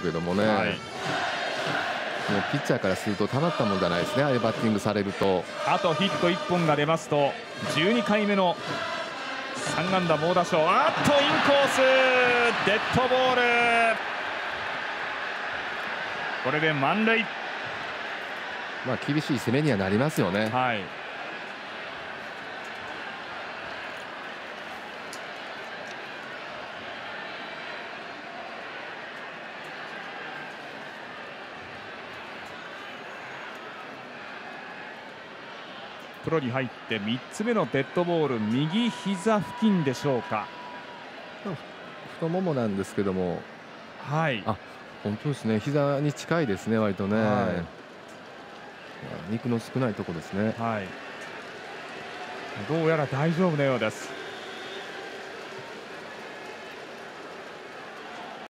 けどもね、 はい、 もうピッチャーからするとたまったもんじゃないですね、ああいうバッティングされると。 あとヒット1本が出ますと12回目の3安打猛打賞。あっとインコースデッドボール。これで満塁。 まあ厳しい攻めにはなりますよね。 はい、プロに入って3つ目のデッドボール、右膝付近でしょうか。 太ももなんですけども、 はい、 あ、本当ですね、膝に近いですね、割とね、 は肉の少ないところですね。 はい、どうやら大丈夫のようです。